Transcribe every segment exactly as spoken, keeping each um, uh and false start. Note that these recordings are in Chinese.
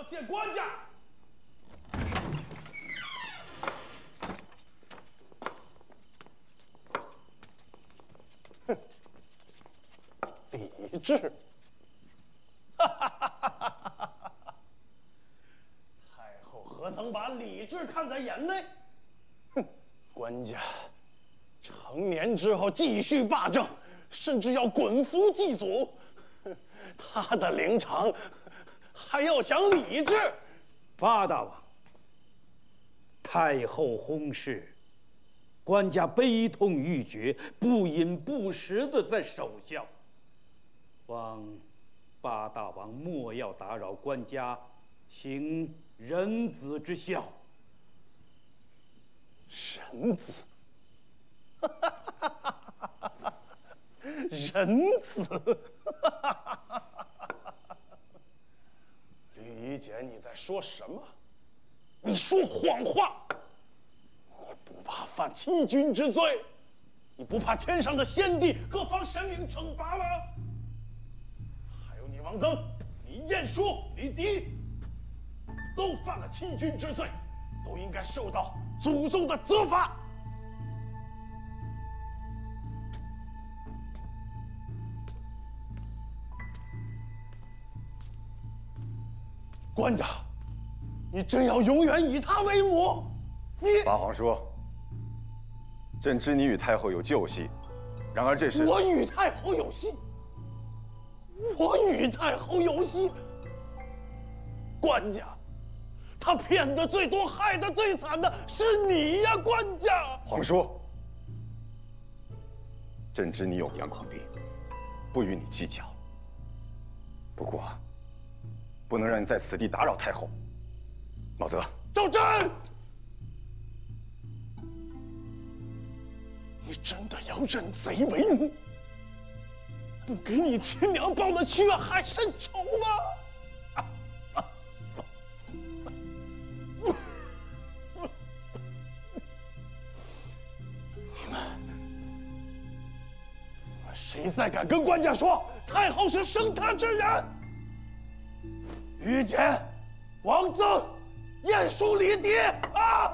见官家。哼，理智。哈哈哈哈哈哈！太后何曾把理智看在眼内？哼，官家成年之后继续霸政，甚至要滚服祭祖。他的灵常还要讲理智。 八大王，太后薨逝，官家悲痛欲绝，不饮不食的在守孝。望八大王莫要打扰官家行人子之孝。 人子，人子。吕姐，你在说什么？你说谎话！你不怕犯欺君之罪？你不怕天上的先帝、各方神明惩罚吗？还有你王曾、你晏殊、李迪，都犯了欺君之罪，都应该受到祖宗的责罚。官家，你真要永远以他为母？你八皇叔，朕知你与太后有旧隙，然而这是我与太后有隙，我与太后有隙。官家，他骗得最多、害得最惨的是你呀，官家！ 皇叔，朕知你有阳狂病，不与你计较。不过，不能让你在此地打扰太后。茂泽， 赵真，你真的要认贼为母，不给你亲娘报的血海深仇吗？你们，你们谁再敢跟官家说太后是生他之人？御姐、王曾、晏殊、李迪啊！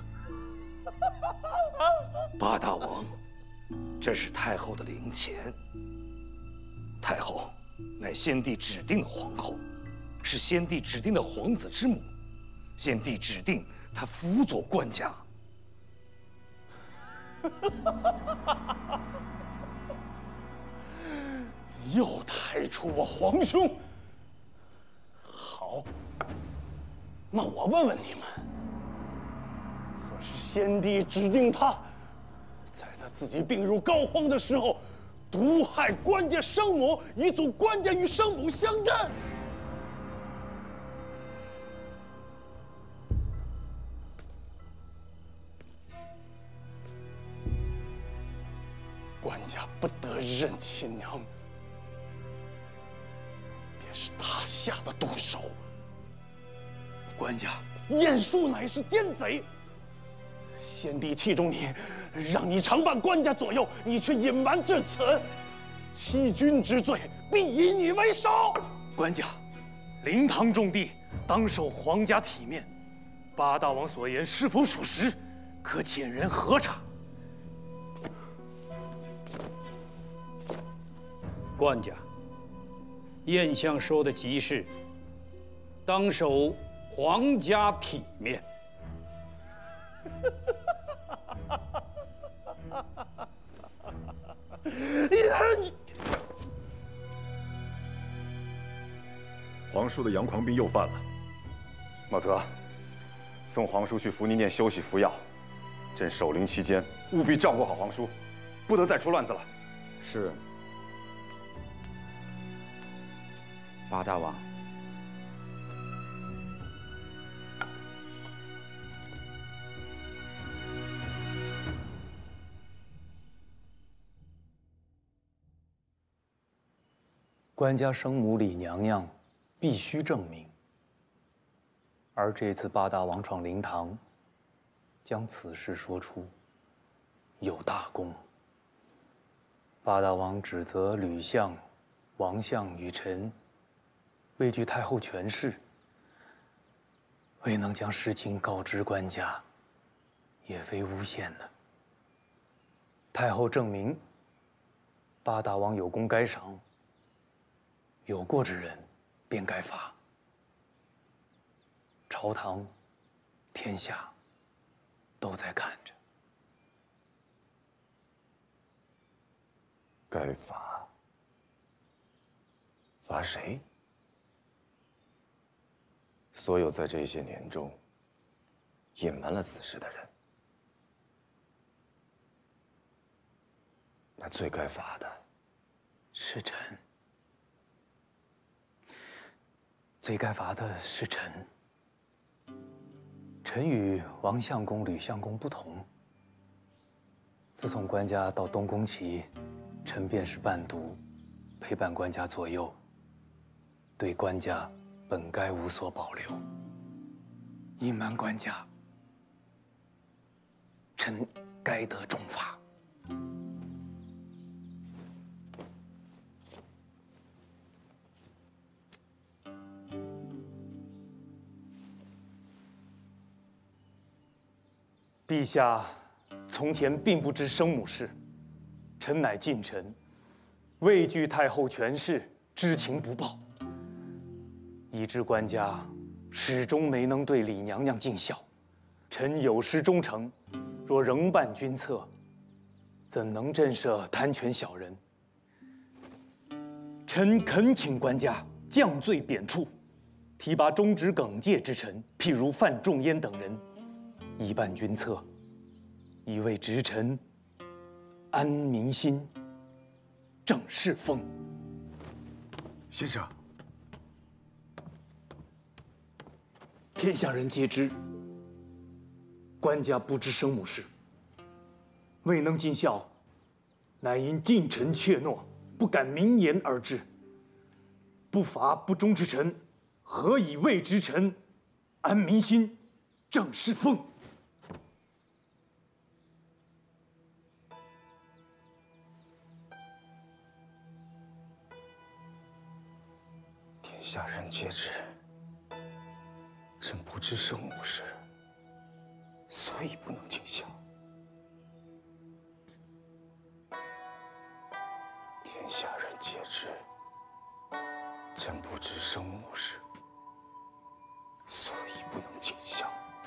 八大王，这是太后的灵前。太后乃先帝指定的皇后，是先帝指定的皇子之母，先帝指定她辅佐官家。 又抬出我皇兄。好，那我问问你们，可是先帝指定他，在他自己病入膏肓的时候，毒害官家生母，以阻官家与生母相战。官家不得认亲娘，便是他下的毒手。官家，晏殊乃是奸贼，先帝器重你，让你常伴官家左右，你却隐瞒至此，欺君之罪必以你为首。 官家，灵堂重地，当受皇家体面，八大王所言是否属实，可遣人核查。 官家，晏相说的极是，当守皇家体面。 皇叔的阳狂病又犯了，茂泽，送皇叔去福尼殿休息服药。朕守灵期间，务必照顾好皇叔，不得再出乱子了。 是。八大王， 官家生母李娘娘必须证明。而这次八大王闯灵堂，将此事说出，有大功。八大王指责吕相、王相与臣畏惧太后权势， 未能将事情告知官家，也非诬陷呢。太后证明，八大王有功该赏，有过之人便该罚。朝堂、天下都在看着。 该罚？罚谁？所有在这些年中隐瞒了此事的人。那最该罚的是臣，最该罚的是臣。臣与王相公、吕相公不同。自从官家到东宫起，臣便是伴读，陪伴官家左右。对官家本该无所保留，隐瞒官家，臣该得重罚。陛下从前并不知生母事，臣乃近臣，畏惧太后权势，知情不报，以致官家始终没能对李娘娘尽孝。臣有失忠诚，若仍办君策，怎能震慑贪权小人？臣恳请官家降罪贬黜，提拔忠直耿介之臣，譬如范仲淹等人，以办君策，以为直臣安民心，正世风。 先生， 天下人皆知，官家不知生母事，未能尽孝，乃因近臣怯懦，不敢明言而至。不罚不忠之臣，何以为直臣安民心，正世风？ 天下人皆知，朕不知生母事，所以不能尽孝。天下人皆知，朕不知生母事，所以不能尽孝。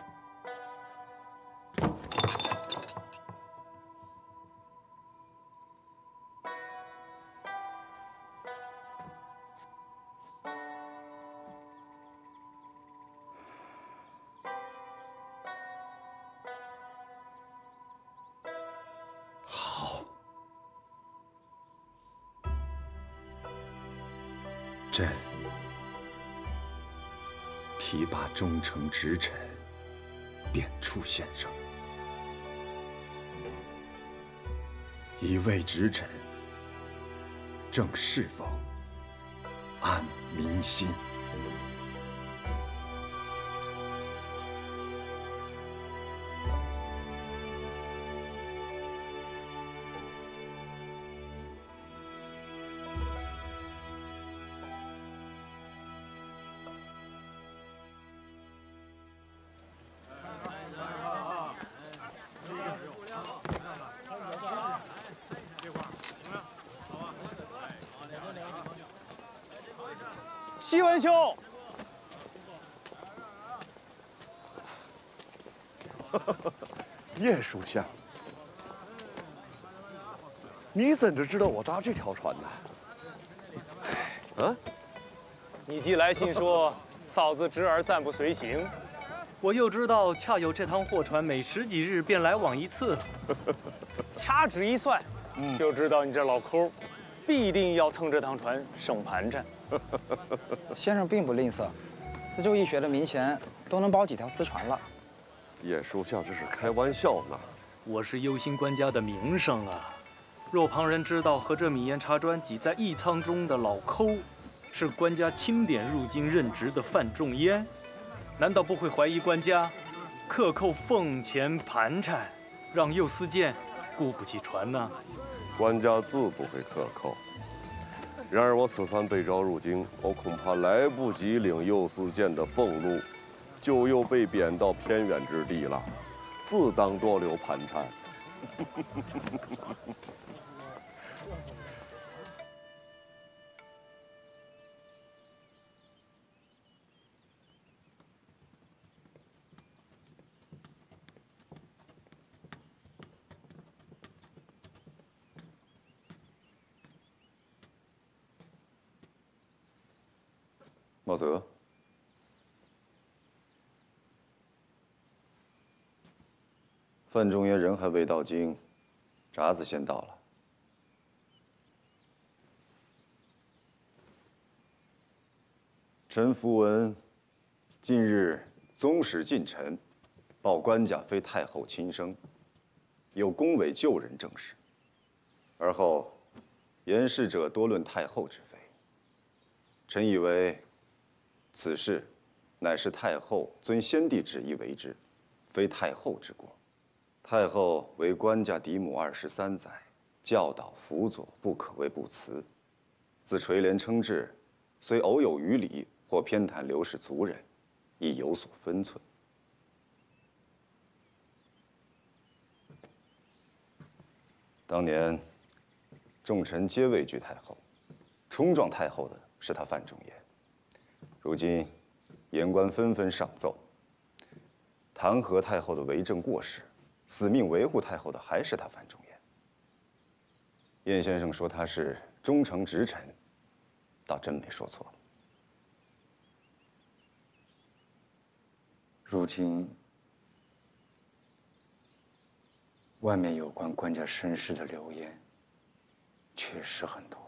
朕提拔忠诚直臣，贬黜献上，以为直臣正世风，安民心。 西文兄， 叶属下，你怎着知道我搭这条船呢？啊？ 你既来信说嫂子侄儿暂不随行，我又知道恰有这趟货船每十几日便来往一次，掐指一算，嗯、就知道你这老抠必定要蹭这趟船省盘缠。 先生并不吝啬，四州一学的民钱都能包几条私船了。 叶属下这是开玩笑呢。 我是忧心官家的名声啊！若旁人知道和这米盐茶砖挤在一舱中的老抠，是官家钦点入京任职的范仲淹，难道不会怀疑官家克扣俸钱盘缠，让右司谏顾不起船呢？ 官家自不会克扣。然而我此番被召入京，我恐怕来不及领右司谏的俸禄， 就又被贬到偏远之地了，自当多留盘缠。 茂泽，范仲淹人还未到京，札子先到了。臣符闻，近日宗室近臣报官家非太后亲生，有恭维旧人正事。而后言事者多论太后之非。臣以为。 此事，乃是太后遵先帝旨意为之，非太后之过。太后为官家嫡母二十三载，教导辅佐不可谓不辞。自垂帘称制，虽偶有逾礼或偏袒刘氏族人，亦有所分寸。当年，众臣皆畏惧太后，冲撞太后的是他范仲淹。 如今，言官纷纷上奏，弹劾太后的为政过失，死命维护太后的还是他范仲淹。晏先生说他是忠诚直臣，倒真没说错。 如今，外面有关官家身世的流言，确实很多。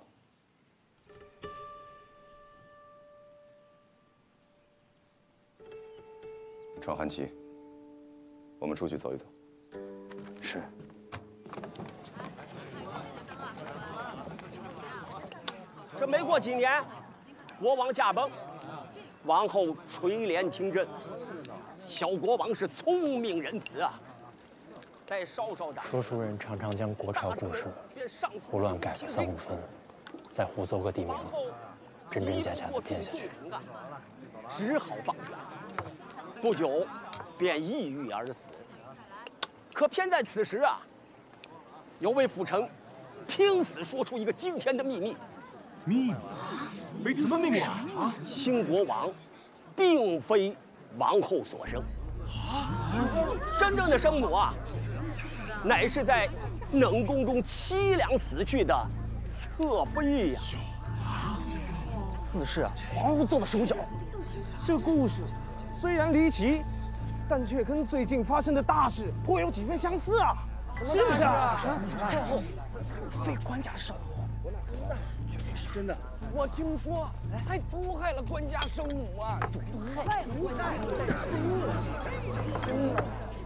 传韩琦，我们出去走一走。 是。 这没过几年，国王驾崩，王后垂帘听政。小国王是聪明仁慈啊，在稍稍的说书人常常将国朝故事胡乱改个三五分，再胡诌个地名，真真假假的编下去， 只好放权。 不久，便抑郁而死。可偏在此时啊，有位辅臣听死说出一个惊天的秘密。 秘密？没听说秘密啊？啊！ 新国王并非王后所生，真正的生母啊，乃是在冷宫中凄凉死去的侧妃呀。此事啊，皇后做了手脚。 这故事。 虽然离奇，但却跟最近发生的大事颇有几分相似啊！是不是啊？太后非官家生母，绝对是真的。我听说还毒害了官家生母啊！毒害了官家生母。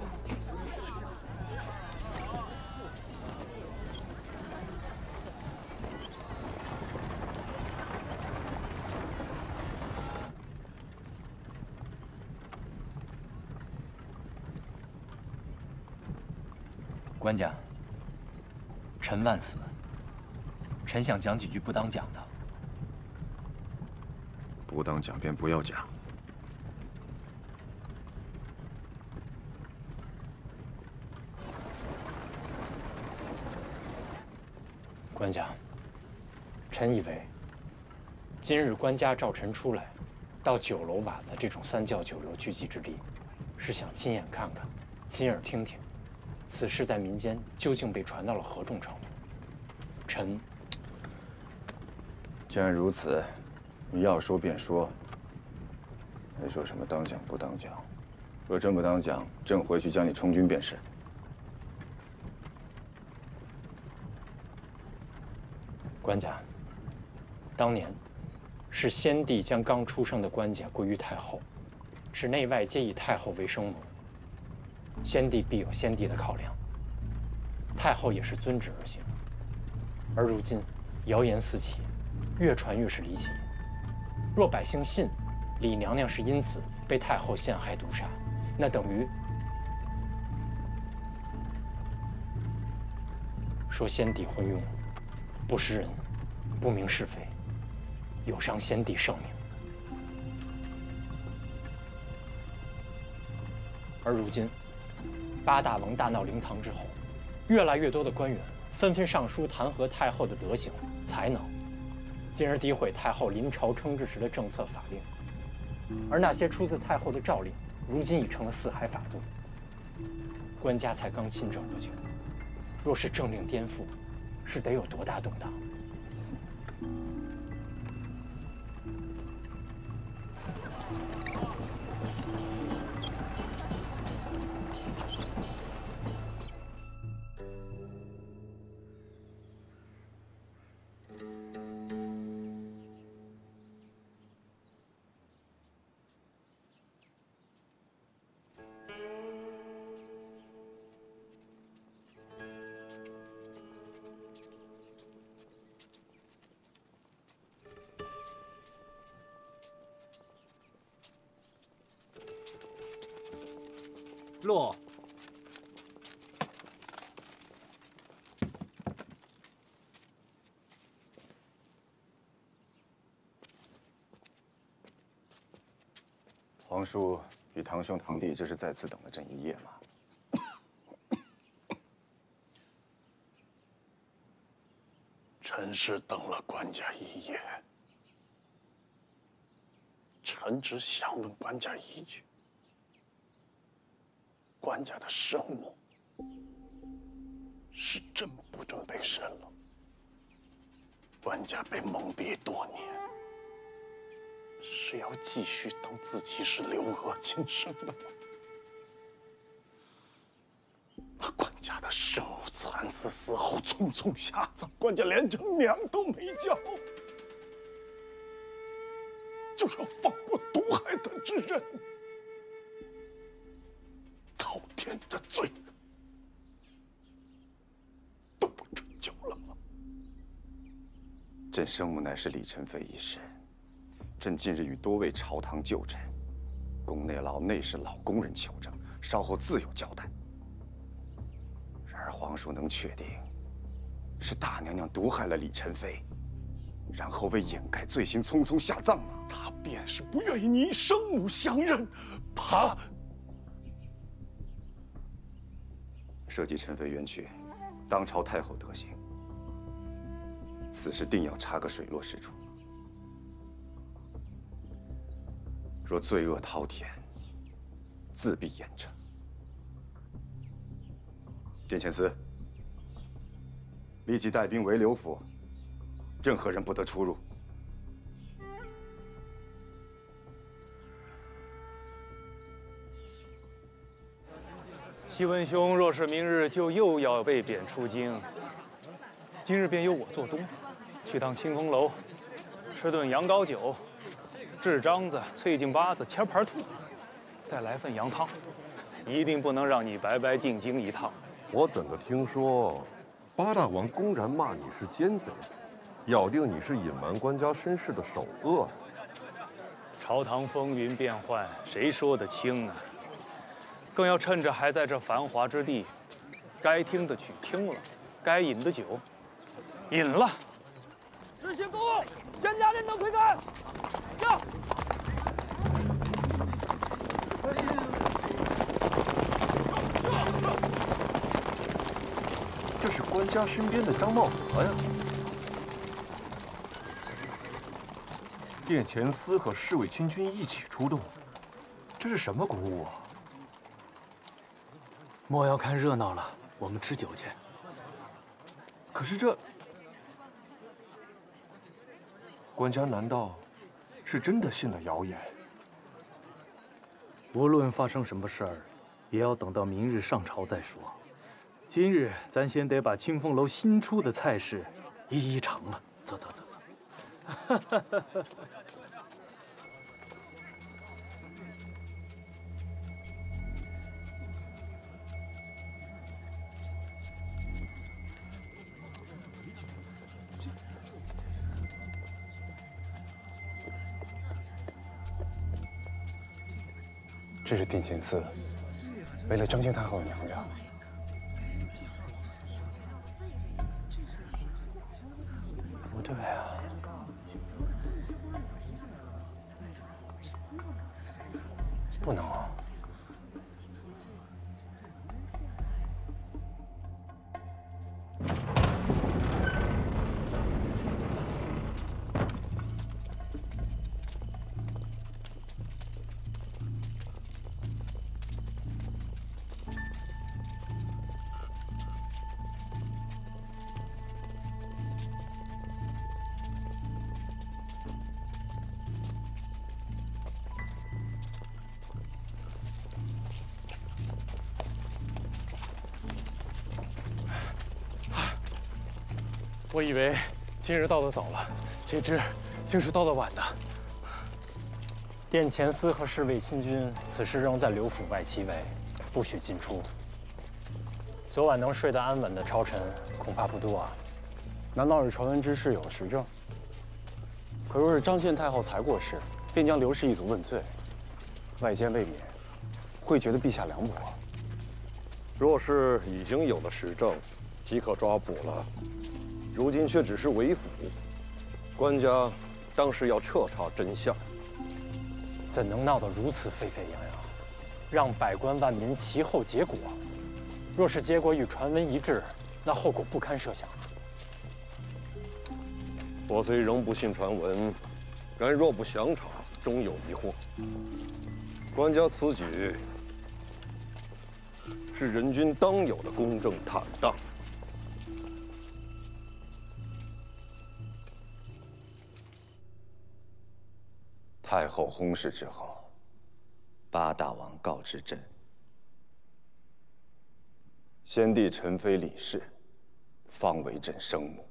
官家，臣万死。臣想讲几句不当讲的。 不当讲便不要讲。 官家，臣以为，今日官家召臣出来，到酒楼瓦子这种三教九流聚集之地，是想亲眼看看，亲耳听听。 此事在民间究竟被传到了何种程度？臣， 既然如此，你要说便说。还说什么当讲不当讲？若真不当讲，朕回去将你充军便是。 官家，当年是先帝将刚出生的官家归于太后，使内外皆以太后为生母。 先帝必有先帝的考量，太后也是遵旨而行。而如今谣言四起，越传越是离奇。若百姓信李娘娘是因此被太后陷害毒杀，那等于说先帝昏庸，不识人，不明是非，有伤先帝圣明。 而如今，八大王大闹灵堂之后，越来越多的官员纷纷上书弹劾太后的德行、才能，进而诋毁太后临朝称制时的政策法令。而那些出自太后的诏令，如今已成了四海法度。官家才刚亲政不久，若是政令颠覆，是得有多大动荡？ 洛， 皇叔与堂兄堂弟这是在此等了朕一夜吗？ 臣是等了官家一夜。臣只想问官家一句：官家的生母是真不准备生了？官家被蒙蔽多年，是要继续当自己是刘娥亲生的吗？那官家的生母惨死死后，匆匆下葬，官家连成娘都没叫，就要放过毒害他之人，滔天的罪都不追究了吗？ 朕生母乃是李宸妃一事，朕近日与多位朝堂旧臣、宫内老、内侍老宫人求证，稍后自有交代。然而皇叔能确定是大娘娘毒害了李宸妃，然后为掩盖罪行匆匆下葬吗？ 她便是不愿意你生母相认，怕涉及宸妃冤屈，当朝太后德行，此事定要查个水落石出。若罪恶滔天，自必严惩。殿前司，立即带兵围刘府，任何人不得出入。 西文兄若是明日就又要被贬出京，今日便由我做东，去趟清风楼，吃顿羊羔酒，炙獐子、脆颈巴子、切盘兔，再来份羊汤，一定不能让你白白进京一趟。 我怎么听说，八大王公然骂你是奸贼，咬定你是隐瞒官家身世的首恶？ 朝堂风云变幻，谁说得清啊？更要趁着还在这繁华之地，该听的曲听了，该饮的酒饮了。 执行公务，仙家人等推开。呀！ 这是官家身边的张茂和呀。殿前司和侍卫亲军一起出动，这是什么鼓舞啊？ 莫要看热闹了，我们吃酒去。 可是这官家难道是真的信了谣言？ 无论发生什么事儿，也要等到明日上朝再说。今日咱先得把清风楼新出的菜式一一尝了。走走走走。 这是殿前司为了彰显太后的娘家。不对啊，不能啊！ 我以为今日到得早了，谁知竟是到得晚的。 殿前司和侍卫亲军此时仍在刘府外其围，不许进出。昨晚能睡得安稳的朝臣恐怕不多啊。 难道是传闻之事有了实证？可若是张献太后才过世，便将刘氏一族问罪，外间未免会觉得陛下凉薄。 若是已经有了实证，即可抓捕了。如今却只是为辅，官家当时要彻查真相。 怎能闹得如此沸沸扬扬，让百官万民其后结果？若是结果与传闻一致，那后果不堪设想。 我虽仍不信传闻，然若不详查，终有疑惑。官家此举是人君当有的公正坦荡。 太后薨逝之后，八大王告知朕，先帝陈妃李氏，方为朕生母。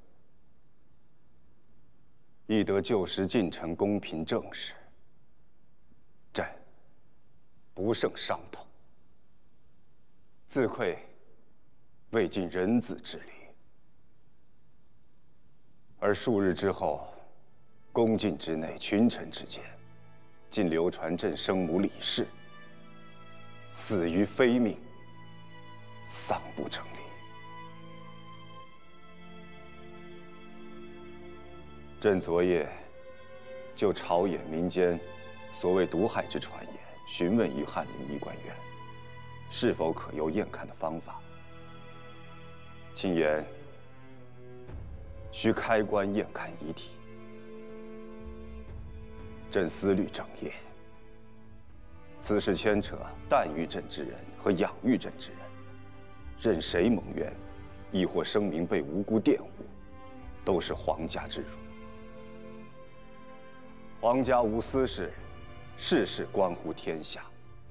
亦得旧时近臣公平正事，朕不胜伤痛，自愧未尽人子之礼。而数日之后，宫禁之内，群臣之间，竟流传朕生母李氏死于非命，丧不成礼。朕昨夜就朝野民间所谓毒害之传言，询问于翰林医官院，是否可由验看的方法。卿言需开棺验看遗体。朕思虑整夜，此事牵扯诞育朕之人和养育朕之人，任谁蒙冤，亦或声名被无辜玷污，都是皇家之辱。皇家无私事，事事关乎天下。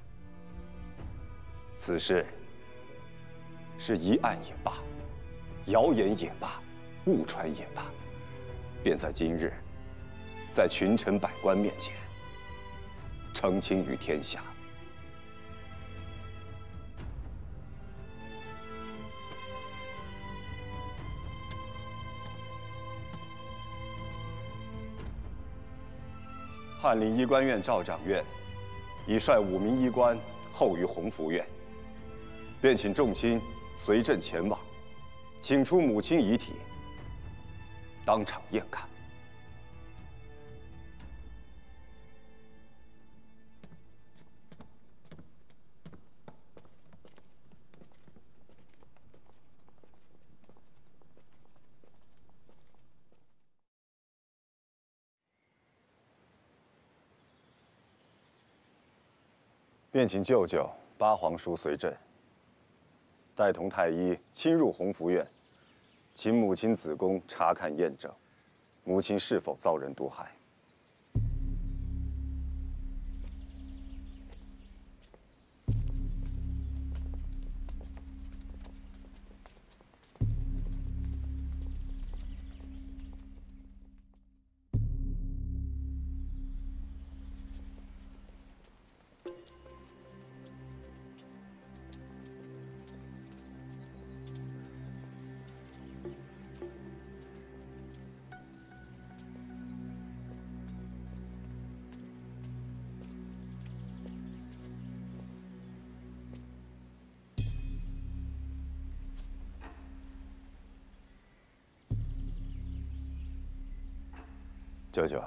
此事是疑案也罢，谣言也罢，误传也罢，便在今日，在群臣百官面前澄清于天下。翰林医官院赵掌院已率五名医官候于弘福院，便请众卿随朕前往，请出母亲遗体，当场验看。便请舅舅八皇叔随朕，带同太医亲入弘福院，请母亲子宫查看验证，母亲是否遭人毒害。舅舅，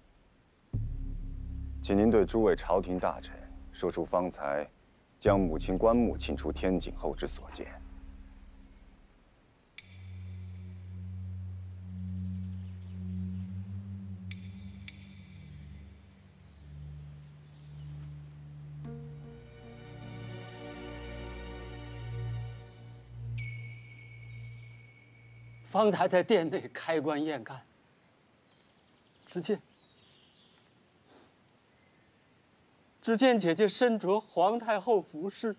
请您对诸位朝廷大臣说出方才将母亲棺木请出天井后之所见。 方才在殿内开棺验看。只见，只见姐姐身着皇太后服饰，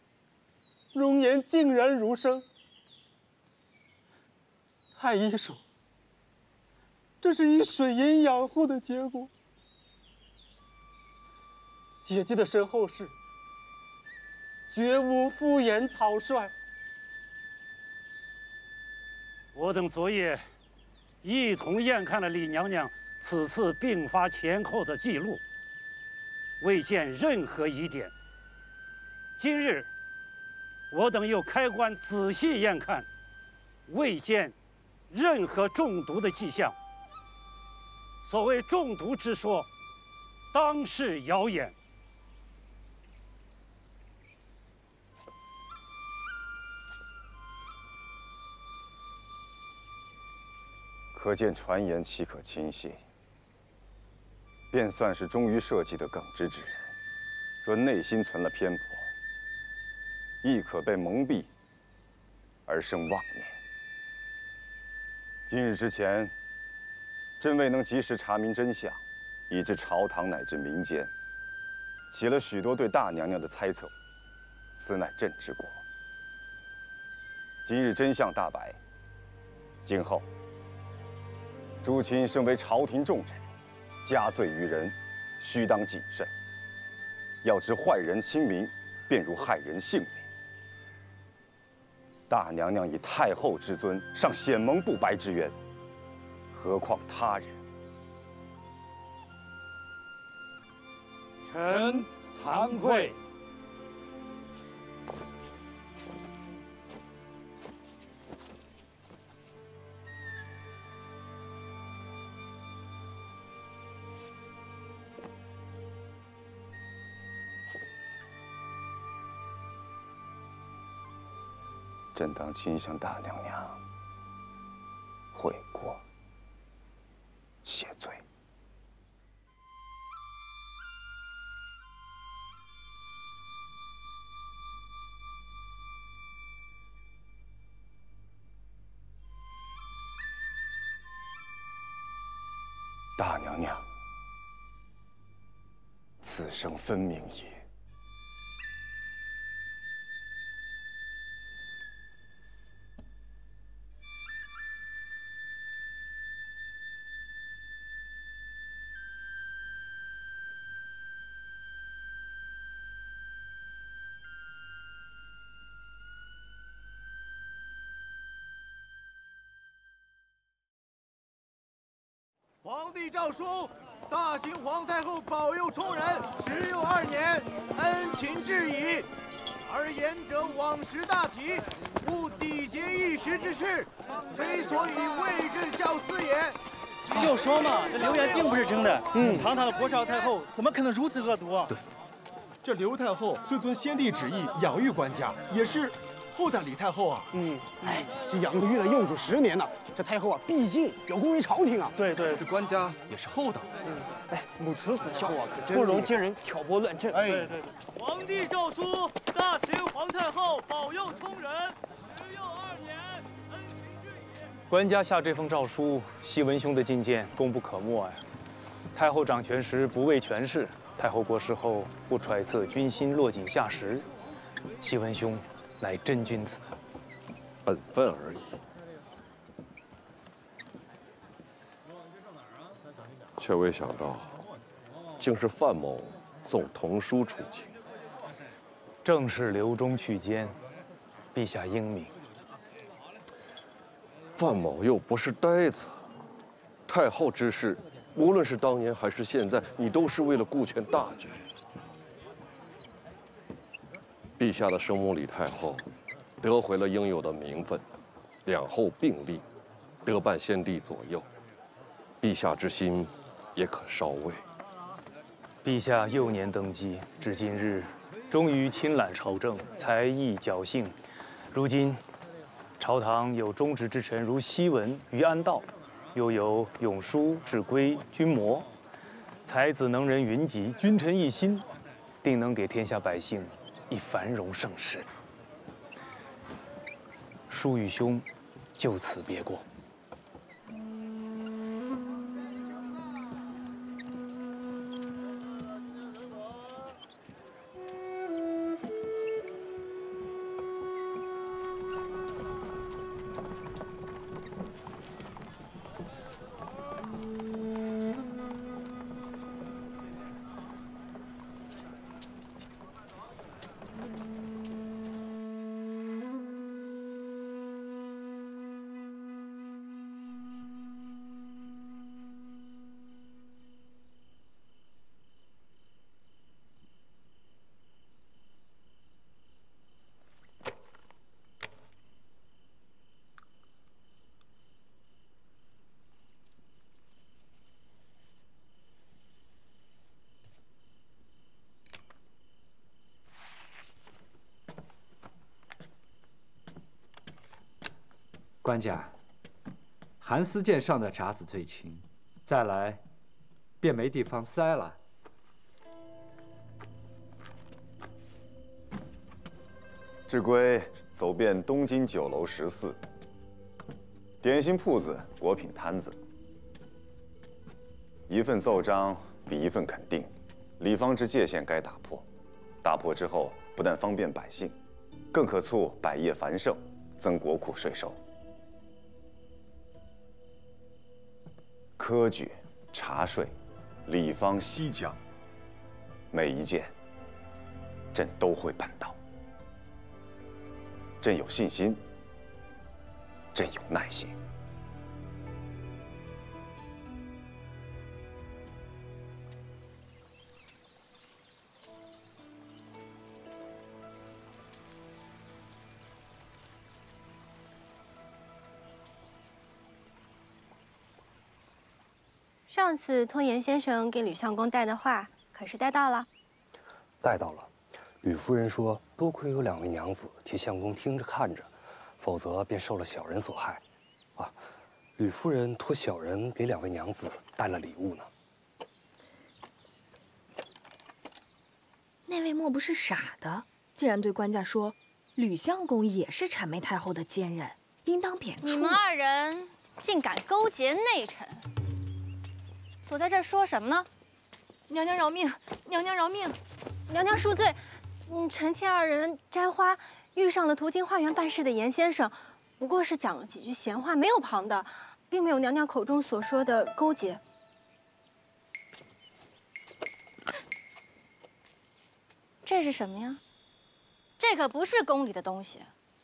容颜竟然如生。太医说， 这是以水银养护的结果。姐姐的身后事，绝无敷衍草率。 我等昨夜一同验看了李娘娘此次病发前后的记录，未见任何疑点。今日我等又开棺仔细验看，未见任何中毒的迹象。所谓中毒之说，当是谣言。 可见传言岂可轻信？便算是忠于社稷的耿直之人，若内心存了偏颇，亦可被蒙蔽而生妄念。今日之前，朕未能及时查明真相，以致朝堂乃至民间起了许多对大娘娘的猜测，此乃朕之过。今日真相大白，今后诸亲身为朝廷重臣，加罪于人，须当谨慎。要知坏人亲民，便如害人性命。大娘娘以太后之尊，尚显蒙不白之冤，何况他人？ 臣惭愧。 朕当亲向大娘娘悔过，谢罪。大娘娘，此生分明也。 皇帝诏书：大秦皇太后保佑充人十有二年，恩勤至矣。而言者往时大体，勿缔结一时之事，非所以为朕效思也。 就说嘛，这流言并不是真的。嗯，堂堂的国少太后，怎么可能如此恶毒？ 对，这刘太后虽遵先帝旨意养育官家，也是后代李太后啊。 嗯，哎，这养育了幼主十年了，这太后啊，毕竟有功于朝廷啊。 对对，这官家也是厚道。 嗯，哎，母慈子孝啊，可真不容奸人挑拨乱政。 哎，对对对。皇帝诏书：大秦皇太后保佑充人十有二年，恩情至矣。 官家下这封诏书，西文兄的进谏功不可没呀。太后掌权时不为权势，太后过世后不揣测军心，落井下石。西文兄乃真君子， 本分而已。却未想到，竟是范某送童书出京。 正是刘忠去奸，陛下英明。 范某又不是呆子，太后之事，无论是当年还是现在，你都是为了顾全大局。陛下的生母李太后，得回了应有的名分，两后并立，得伴先帝左右，陛下之心也可稍慰。 陛下幼年登基，至今日，终于亲揽朝政，才艺侥幸。如今，朝堂有忠直之臣如西文、于安道，又有永叔、智圭、君摩，才子能人云集，君臣一心，定能给天下百姓一繁荣盛世。叔与兄，就此别过。 官家，寒丝剑上的札子最轻，再来便没地方塞了。 志归走遍东京酒楼食肆，点心铺子、果品摊子，一份奏章比一份肯定，礼方之界限该打破。打破之后，不但方便百姓，更可促百业繁盛，增国库税收。科举、茶税、礼方、西讲，每一件，朕都会办到。朕有信心，朕有耐心。 上次托严先生给吕相公带的话，可是带到了？ 带到了。吕夫人说，多亏有两位娘子替相公听着看着，否则便受了小人所害。啊，吕夫人托小人给两位娘子带了礼物呢。 那位莫不是傻的？竟然对官家说，吕相公也是谄媚太后的奸人，应当贬黜。 你们二人竟敢勾结内臣，躲在这儿说什么呢？ 娘娘饶命！娘娘饶命！娘娘恕罪。嗯，臣妾二人摘花遇上了途经花园办事的严先生，不过是讲了几句闲话，没有旁的，并没有娘娘口中所说的勾结。 这是什么呀？这可不是宫里的东西。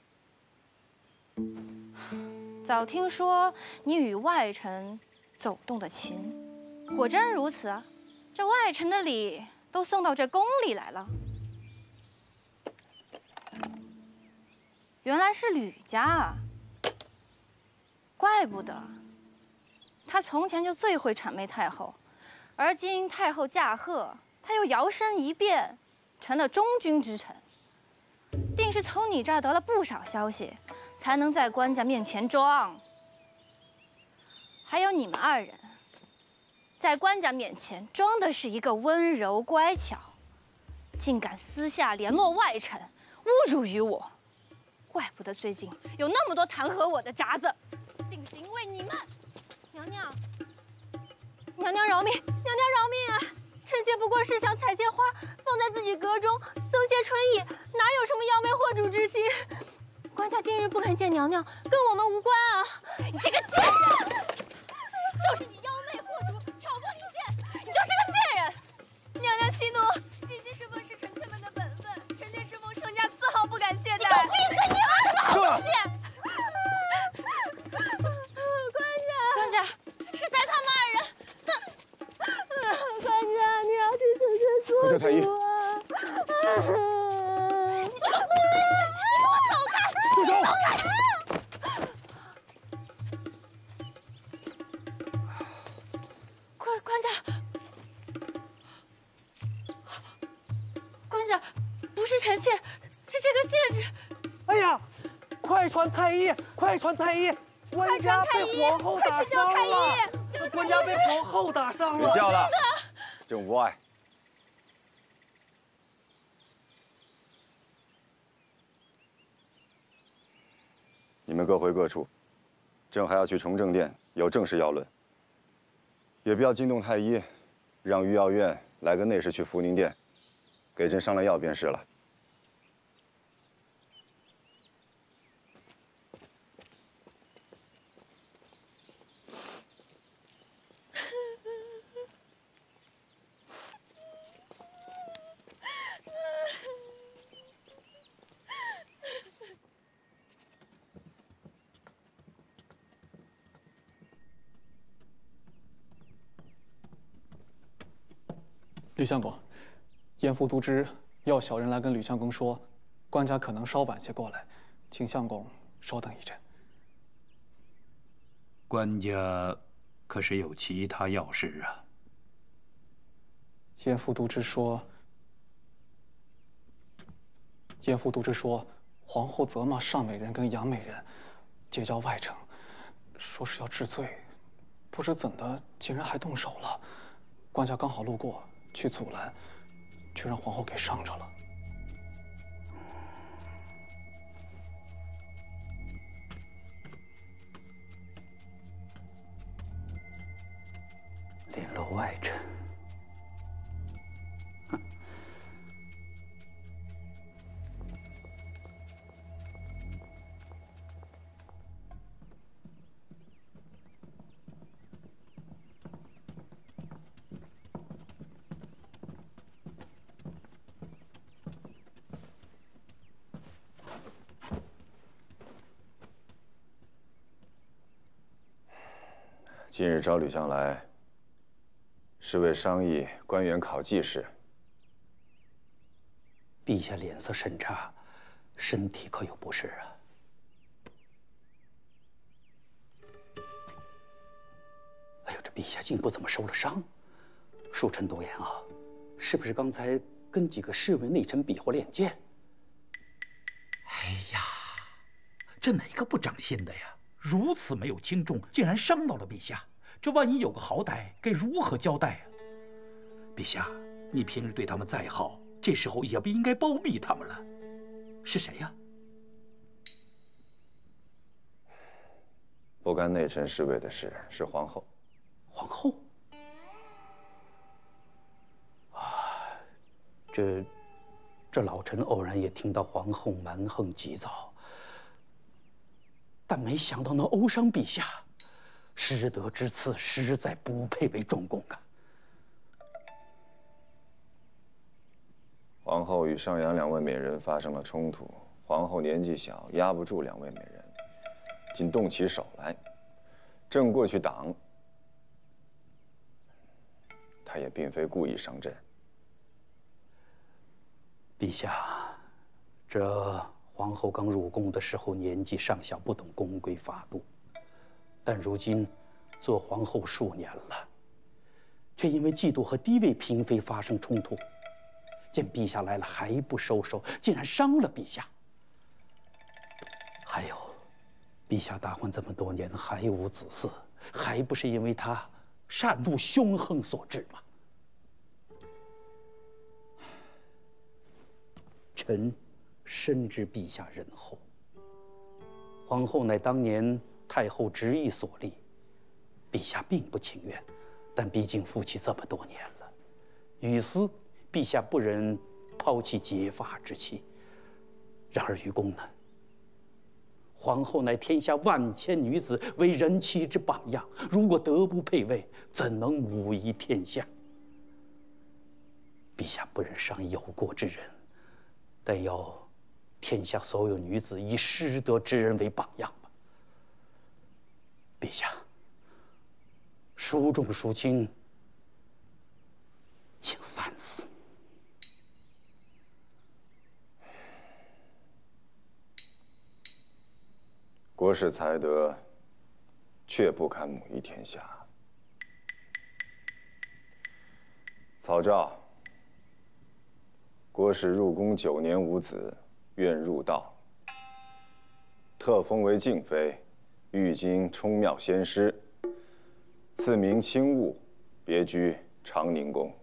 早听说你与外臣走动的勤，果真如此啊！这外臣的礼都送到这宫里来了。原来是吕家啊，怪不得他从前就最会谄媚太后，而今太后驾鹤，他又摇身一变，成了中军之臣，定是从你这儿得了不少消息，才能在官家面前装。还有你们二人，在官家面前装的是一个温柔乖巧，竟敢私下联络外臣，侮辱于我。怪不得最近有那么多弹劾我的札子，定是因为你们。 娘娘，娘娘饶命！娘娘饶命啊！臣妾不过是想采些花放在自己阁中，增些春意，哪有什么妖媚惑主之心？官家今日不肯见娘娘，跟我们无关啊！ 你这个贱人，就是你妖媚惑主，挑拨离间，你就是个贱人！ 娘娘息怒，尽心侍奉是臣妾们的本分，臣妾侍奉圣家丝毫不敢懈怠。 你给我闭嘴！你有什么好东西？ 官家， 官家，是才他们二人，他…… 官家，你要替臣妾做主啊！ 快叫太医！ 你这个狐狸，你给我走开！ 住手！ 走开！官官家。官家，不是臣妾，是这个戒指。 哎呀，快传太医！快传太医！官家被皇后打伤了！官家被皇后打伤了！ 别叫了，朕无碍。你们各回各处，朕还要去崇政殿，有正事要论。也不要惊动太医，让御药院来个内侍去福宁殿。给朕上了药便是了。 吕相公，严副都知要小人来跟吕相公说，官家可能稍晚些过来，请相公稍等一阵。 官家可是有其他要事啊？ 严副都知说，严副都知说，皇后责骂尚美人跟杨美人， 结交外丞，说是要治罪，不知怎的竟然还动手了。官家刚好路过，去阻拦，却让皇后给伤着了。 联络外臣。 今日召吕相来，是为商议官员考绩事。 陛下脸色甚差，身体可有不适啊？哎呦，这陛下竟不怎么受了伤。恕臣多言啊，是不是刚才跟几个侍卫内臣比划练剑？ 哎呀，这哪个不长心的呀？ 如此没有轻重，竟然伤到了陛下，这万一有个好歹，该如何交代啊？陛下，你平日对他们再好，这时候也不应该包庇他们了。是谁呀？ 不干内臣侍卫的事，是皇后。 皇后？啊，这这老臣偶然也听到皇后蛮横急躁。 但没想到能殴伤陛下，失德之次实在不配为重公啊！ 皇后与上阳两位美人发生了冲突，皇后年纪小，压不住两位美人，竟动起手来。朕过去挡，她也并非故意伤朕。 陛下，这…… 皇后刚入宫的时候年纪尚小，不懂宫规法度，但如今做皇后数年了，却因为嫉妒和低位嫔妃发生冲突，见陛下来了还不收手，竟然伤了陛下。还有，陛下大婚这么多年还无子嗣，还不是因为他善妒凶横所致吗？臣。 深知陛下仁厚，皇后乃当年太后执意所立，陛下并不情愿，但毕竟夫妻这么多年了，于私陛下不忍抛弃结发之妻。然而于公呢，皇后乃天下万千女子为人妻之榜样，如果德不配位，怎能武夷天下？陛下不忍伤有过之人，但要。 天下所有女子以失德之人为榜样吧。陛下，孰重孰轻，请三思。 国士才德，却不堪母仪天下。草诏：国士入宫九年无子。 愿入道，特封为静妃，玉京冲庙仙师，赐名清雾，别居长宁宫。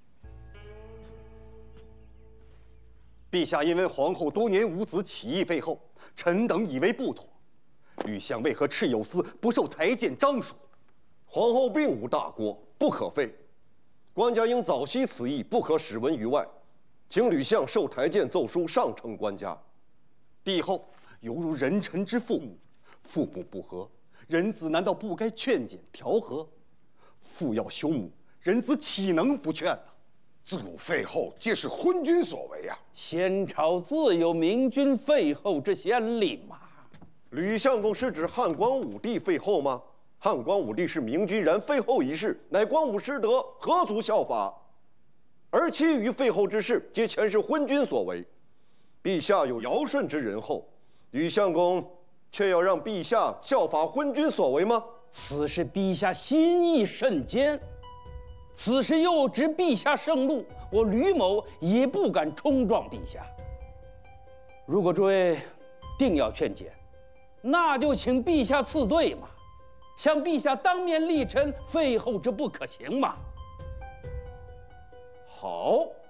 陛下因为皇后多年无子，起义废后，臣等以为不妥。吕相为何赤有司，不受台谏章属？ 皇后并无大过，不可废。官家应早息此意，不可使闻于外。 请吕相受台谏奏书上呈官家。 帝后犹如人臣之父母，父母不和，人子难道不该劝谏调和？父要休母，人子岂能不劝呢？ 自古废后皆是昏君所为呀！ 先朝自有明君废后之先例嘛。 吕相公是指汉光武帝废后吗？汉光武帝是明君，然废后一事，乃光武失德，何足效法？ 而其余废后之事，皆全是昏君所为。陛下有尧舜之仁厚，吕相公却要让陛下效法昏君所为吗？ 此事陛下心意甚坚，此时又值陛下盛怒，我吕某也不敢冲撞陛下。如果诸位定要劝谏， 那就请陛下赐对嘛，向陛下当面力陈废后之不可行嘛。 好。